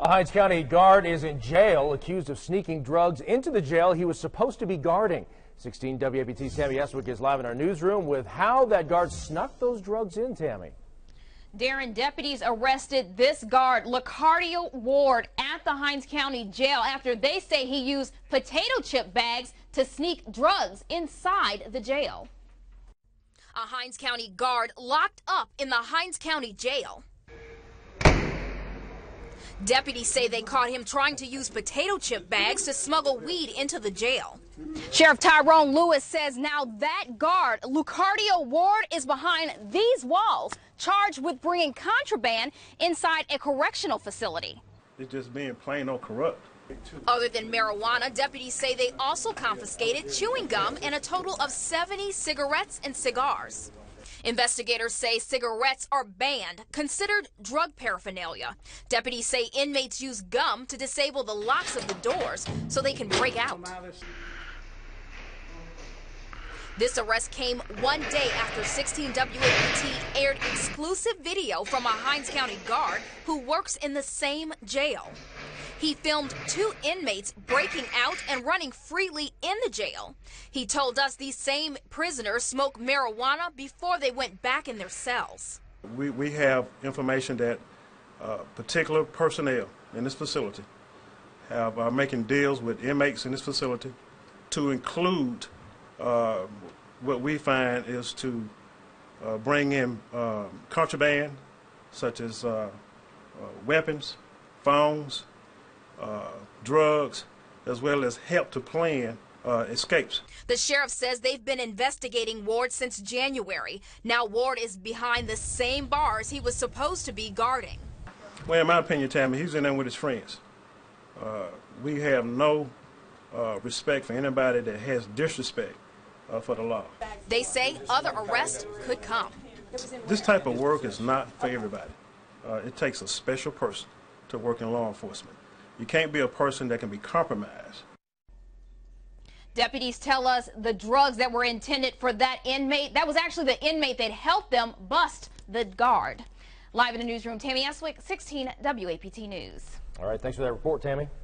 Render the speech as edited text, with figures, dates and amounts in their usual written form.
A Hinds County guard is in jail, accused of sneaking drugs into the jail he was supposed to be guarding. 16 WAPT's Tammy Eswick is live in our newsroom with how that guard snuck those drugs in, Tammy. Darren, deputies arrested this guard, Lucardio Ward, at the Hinds County Jail after they say he used potato chip bags to sneak drugs inside the jail. A Hinds County guard locked up in the Hinds County Jail. Deputies say they caught him trying to use potato chip bags to smuggle weed into the jail. Sheriff Tyrone Lewis says now that guard, Lucardio Ward, is behind these walls, charged with bringing contraband inside a correctional facility. It's just being plain old corrupt. Other than marijuana, deputies say they also confiscated chewing gum and a total of 70 cigarettes and cigars. Investigators say cigarettes are banned, considered drug paraphernalia. Deputies say inmates use gum to disable the locks of the doors so they can break out. This arrest came one day after 16 WAPT aired exclusive video from a Hinds County guard who works in the same jail. He filmed two inmates breaking out and running freely in the jail. He told us these same prisoners smoked marijuana before they went back in their cells. We have information that particular personnel in this facility are making deals with inmates in this facility to include what we find is to bring in contraband such as weapons, phones, drugs, as well as help to plan escapes. The sheriff says they've been investigating Ward since January. Now Ward is behind the same bars he was supposed to be guarding. Well, in my opinion, Tammy, he's in there with his friends. We have no respect for anybody that has disrespect for the law. They say other arrests could come. This type of work is not for everybody. It takes a special person to work in law enforcement. You can't be a person that can be compromised. Deputies tell us the drugs that were intended for that inmate, that was actually the inmate that helped them bust the guard. Live in the newsroom, Tammy Eswick, 16 WAPT News. All right, thanks for that report, Tammy.